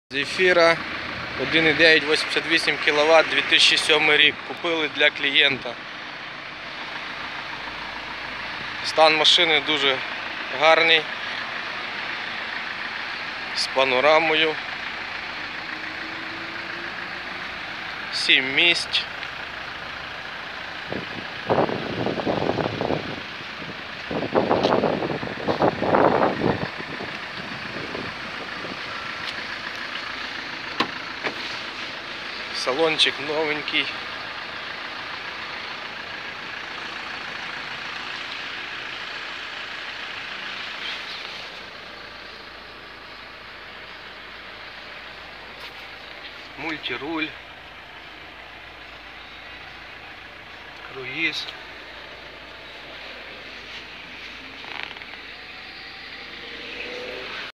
Зефіра 1,988 кВт 2007 рік. Купили для клієнта. Стан машини дуже гарний, з панорамою, 7 місць. Салончик новенький. Мультируль, круїз.